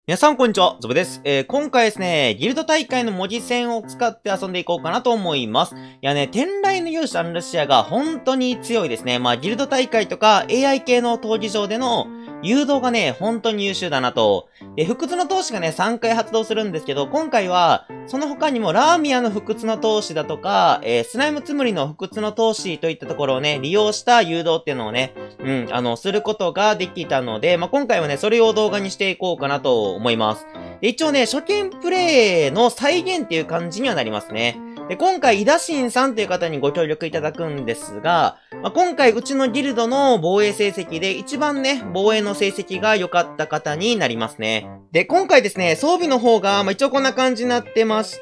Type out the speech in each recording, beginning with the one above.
皆さん、こんにちは。ゾブです。今回ですね、ギルド大会の文字戦を使って遊んでいこうかなと思います。いやね、天雷の勇者アンルシアが本当に強いですね。ギルド大会とか AI 系の闘技場での誘導がね、本当に優秀だなと。で、不屈の闘志がね、3回発動するんですけど、今回は、その他にもラーミアの不屈の闘志だとか、スライムつむりの不屈の闘志といったところをね、利用した誘導っていうのをね、することができたので、今回はね、それを動画にしていこうかなと思います。で、一応ね、初見プレイの再現っていう感じにはなりますね。で、今回、イダシンさんという方にご協力いただくんですが、今回、うちのギルドの防衛成績で一番ね、防衛の成績が良かった方になりますね。で、今回ですね、装備の方が、一応こんな感じになってまして、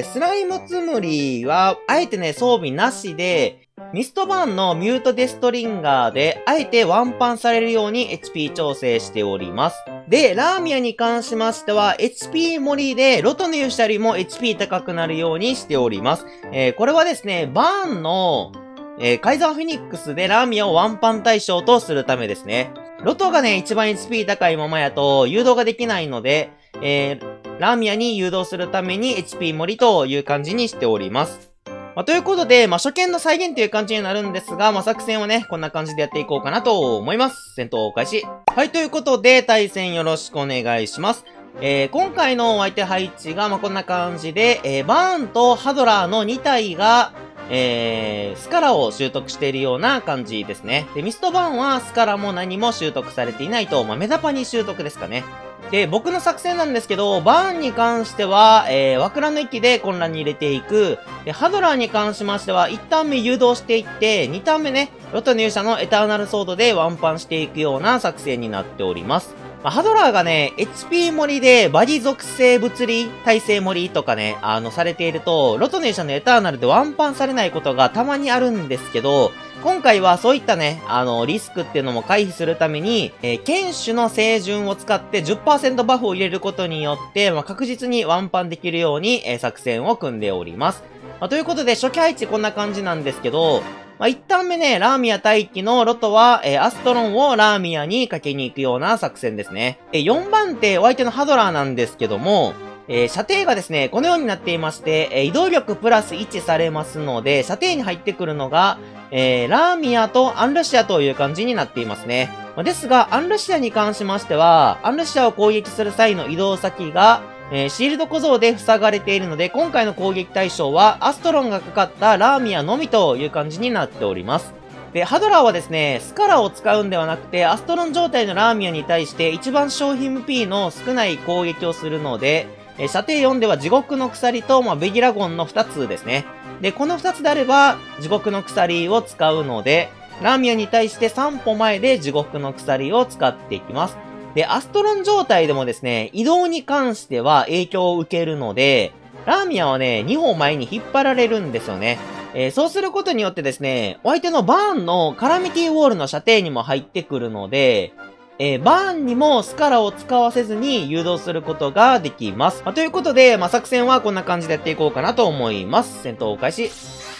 スライムつむりは、あえてね、装備なしで、ミストバーンのミュートデストリンガーで、あえてワンパンされるように HP 調整しております。で、ラーミアに関しましては、HP 盛りで、ロトの勇者よりも HP 高くなるようにしております。これはですね、バーンの、カイザーフェニックスでラーミアをワンパン対象とするためですね。ロトがね、一番 HP 高いままやと、誘導ができないので、ラーミアに誘導するために HP 盛りという感じにしております。ということで、初見の再現という感じになるんですが、作戦はね、こんな感じでやっていこうかなと思います。戦闘開始。はい、ということで、対戦よろしくお願いします。今回のお相手配置が、こんな感じで、バーンとハドラーの2体が、スカラを習得しているような感じですね。で、ミストバーンはスカラも何も習得されていないと、メダパに習得ですかね。で、僕の作戦なんですけど、バーンに関しては、ワクラの域で混乱に入れていく。で、ハドラーに関しましては、1ターン目誘導していって、2ターン目ね、ロトの勇者のエターナルソードでワンパンしていくような作戦になっております。ハドラーがね、HP 盛りでバディ属性物理耐性盛りとかね、されていると、ロトの勇者のエターナルでワンパンされないことがたまにあるんですけど、今回はそういったね、リスクっていうのも回避するために、剣士の清純を使って 10% バフを入れることによって、確実にワンパンできるように、作戦を組んでおります。ということで、初期配置こんな感じなんですけど、一旦目ね、ラーミア待機のロトは、アストロンをラーミアにかけに行くような作戦ですね。4番手、お相手のハドラーなんですけども、射程がですね、このようになっていまして、移動力プラス1されますので、射程に入ってくるのが、ラーミアとアンルシアという感じになっていますね。ですが、アンルシアに関しましては、アンルシアを攻撃する際の移動先が、シールド小僧で塞がれているので、今回の攻撃対象は、アストロンがかかったラーミアのみという感じになっております。で、ハドラーはですね、スカラを使うんではなくて、アストロン状態のラーミアに対して一番消費 MP の少ない攻撃をするので、射程4では地獄の鎖と、ベギラゴンの2つですね。で、この2つであれば、地獄の鎖を使うので、ラーミアに対して3歩前で地獄の鎖を使っていきます。で、アストロン状態でもですね、移動に関しては影響を受けるので、ラーミアはね、2歩前に引っ張られるんですよね。そうすることによってですね、お相手のバーンのカラミティウォールの射程にも入ってくるので、バーンにもスカラを使わせずに誘導することができます。ということで、作戦はこんな感じでやっていこうかなと思います。戦闘開始。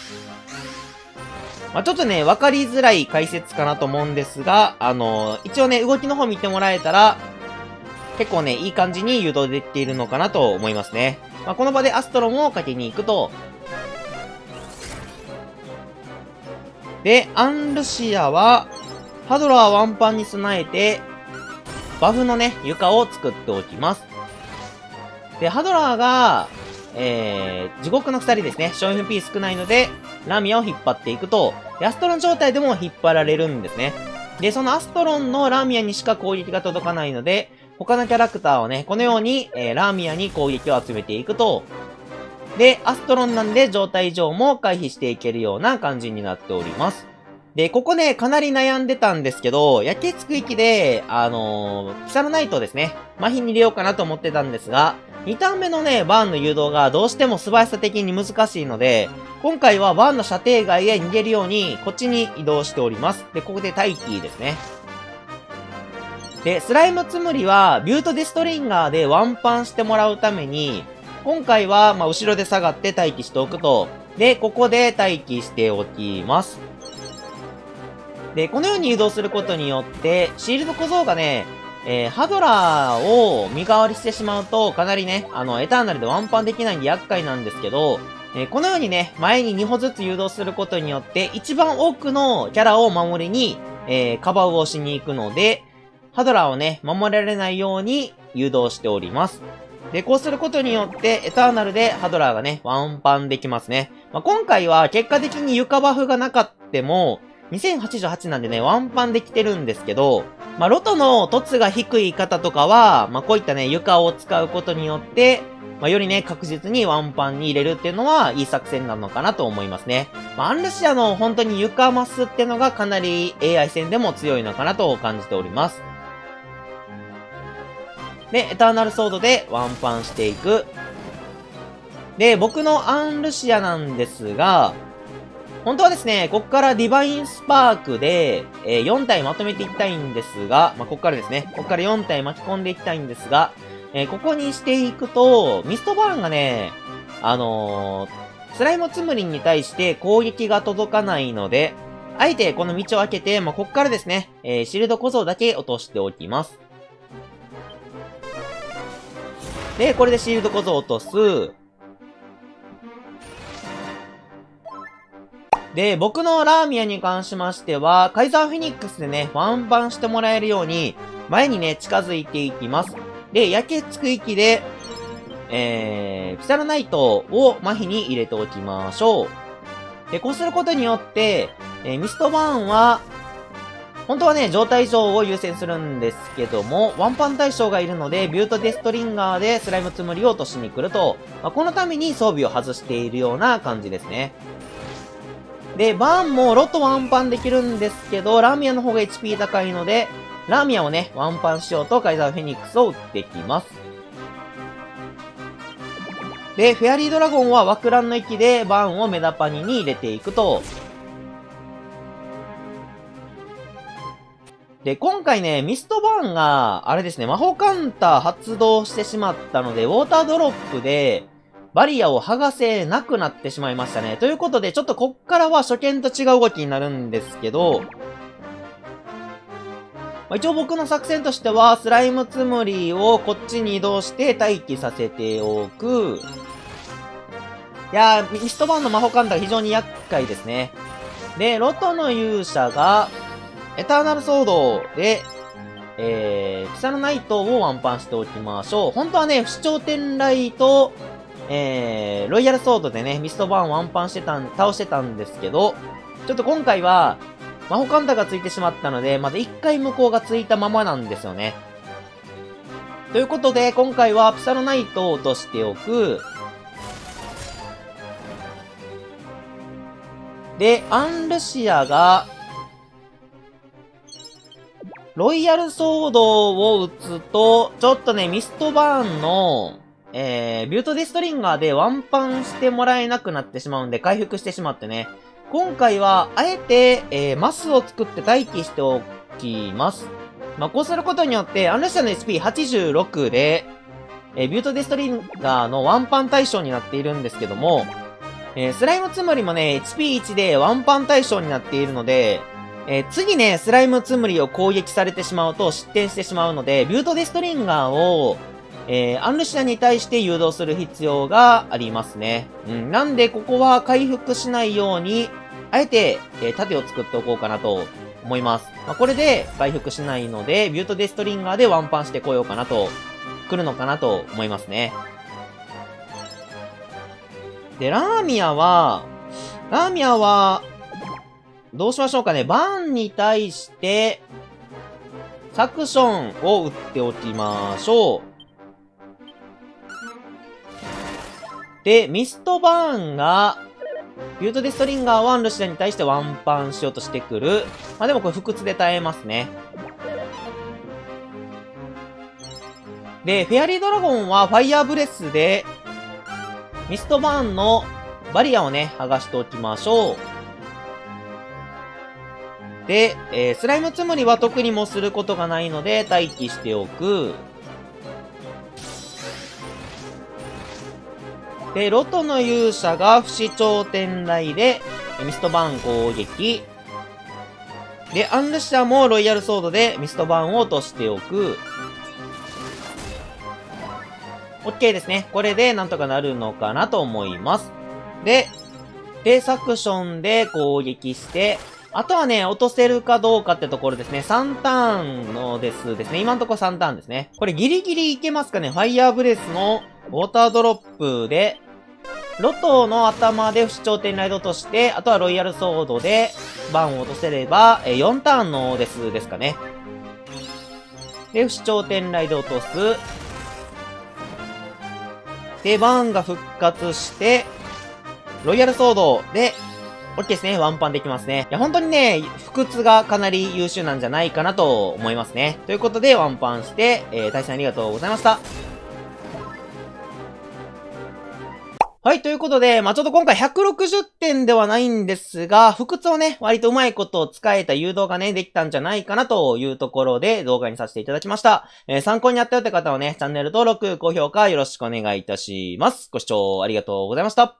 ちょっとね、わかりづらい解説かなと思うんですが、一応ね、動きの方見てもらえたら、結構ね、いい感じに誘導できているのかなと思いますね。この場でアストロンをかけに行くと、で、アンルシアは、ハドラーワンパンに備えて、バフのね、床を作っておきます。で、ハドラーが、地獄の鎖ですね。消費 MP 少ないので、ラミアを引っ張っていくと、アストロン状態でも引っ張られるんですね。で、そのアストロンのラミアにしか攻撃が届かないので、他のキャラクターをね、このように、ラミアに攻撃を集めていくと、で、アストロンなんで状態上も回避していけるような感じになっております。で、ここね、かなり悩んでたんですけど、焼けつく域で、キサルナイトをですね、麻痺に入れようかなと思ってたんですが、2ターン目のね、バーンの誘導がどうしても素早さ的に難しいので、今回はバーンの射程外へ逃げるように、こっちに移動しております。で、ここで待機ですね。で、スライムつむりは、ビュートデストリンガーでワンパンしてもらうために、今回は、後ろで下がって待機しておくと、で、ここで待機しておきます。で、このように移動することによって、シールド小僧がね、 ハドラーを身代わりしてしまうと、かなりね、エターナルでワンパンできないんで厄介なんですけど、このようにね、前に2歩ずつ誘導することによって、一番多くのキャラを守りに、カバーをしに行くので、ハドラーをね、守られないように誘導しております。で、こうすることによって、エターナルでハドラーがね、ワンパンできますね。今回は結果的に床バフがなかっても、2088なんでね、ワンパンできてるんですけど、ロトの凸が低い方とかは、こういったね、床を使うことによって、よりね、確実にワンパンに入れるっていうのは、いい作戦なのかなと思いますね。アンルシアの本当に床マスっていうのがかなり AI 戦でも強いのかなと感じております。で、エターナルソードでワンパンしていく。で、僕のアンルシアなんですが、本当はですね、ここからディバインスパークで、4体まとめていきたいんですが、ここからですね、ここから4体巻き込んでいきたいんですが、ここにしていくと、ミストバーンがね、スライムツムリンに対して攻撃が届かないので、あえてこの道を開けて、ここからですね、シールド小僧だけ落としておきます。で、これでシールド小僧を落とす。で、僕のラーミアに関しましては、カイザーフェニックスでね、ワンパンしてもらえるように、前にね、近づいていきます。で、焼けつく域で、ピサルナイトを麻痺に入れておきましょう。で、こうすることによって、ミストバーンは、本当はね、状態上を優先するんですけども、ワンパン対象がいるので、ビュートデストリンガーでスライムツムリを落としに来ると、このために装備を外しているような感じですね。で、バーンもロトワンパンできるんですけど、ラーミアの方が HP 高いので、ラーミアをね、ワンパンしようとカイザーフェニックスを打っていきます。で、フェアリードラゴンはワクランの域でバーンをメダパニに入れていくと。で、今回ね、ミストバーンが、あれですね、魔法カウンター発動してしまったので、ウォータードロップで、バリアを剥がせなくなってしまいましたね。ということで、ちょっとこっからは初見と違う動きになるんですけど、一応僕の作戦としては、スライムツムリをこっちに移動して待機させておく。いやー、ミストバーンの魔法カウンターが非常に厄介ですね。で、ロトの勇者が、エターナルソードで、ピサルナイトをワンパンしておきましょう。本当はね、不死鳥天雷と、ロイヤルソードでね、ミストバーンワンパン倒してたんですけど、ちょっと今回は、魔法カウンターがついてしまったので、まだ一回無効がついたままなんですよね。ということで、今回はピサルナイトを落としておく。で、アンルシアが、ロイヤルソードを打つと、ちょっとね、ミストバーンの、ビュートデストリンガーでワンパンしてもらえなくなってしまうんで、回復してしまってね。今回は、あえて、マスを作って待機しておきます。こうすることによって、アンルシアの SP86 で、ビュートデストリンガーのワンパン対象になっているんですけども、スライムツムリもね、HP1 でワンパン対象になっているので、次ね、スライムツムリを攻撃されてしまうと失点してしまうので、ビュートデストリンガーを、アンルシアに対して誘導する必要がありますね。なんで、ここは回復しないように、あえて、盾を作っておこうかなと思います。これで回復しないので、ビュートデストリンガーでワンパンしてこようかなと、来るのかなと思いますね。で、ラーミアは、どうしましょうかね。バーンに対して、サクションを打っておきましょう。で、ミストバーンが、ビュートデストリンガーはアンルシアに対してワンパンしようとしてくる。でもこれ不屈で耐えますね。で、フェアリードラゴンはファイヤーブレスで、ミストバーンのバリアをね、剥がしておきましょう。で、スライムツムリは特にもすることがないので、待機しておく。で、ロトの勇者が不死鳥天雷で、ミストバーン攻撃。 で、アンルシアもロイヤルソードでミストバーンを落としておく。OK ですね。これでなんとかなるのかなと思います。で、サクションで攻撃して、あとはね、落とせるかどうかってところですね。3ターンのですね。今のところ3ターンですね。これギリギリいけますかね。ファイヤーブレスのウォータードロップで、ロトの頭で不死鳥天雷で落として、あとはロイヤルソードでバンを落とせれば、4ターンのですかね。で、不死鳥天雷で落とす。で、バーンが復活して、ロイヤルソードで、OK ですね。ワンパンできますね。いや、本当にね、不屈がかなり優秀なんじゃないかなと思いますね。ということで、ワンパンして、対戦ありがとうございました。はい、ということで、ちょっと今回160点ではないんですが、不屈をね、割とうまいことを使えた誘導がね、できたんじゃないかなというところで動画にさせていただきました。参考になったよって方はね、チャンネル登録、高評価よろしくお願いいたします。ご視聴ありがとうございました。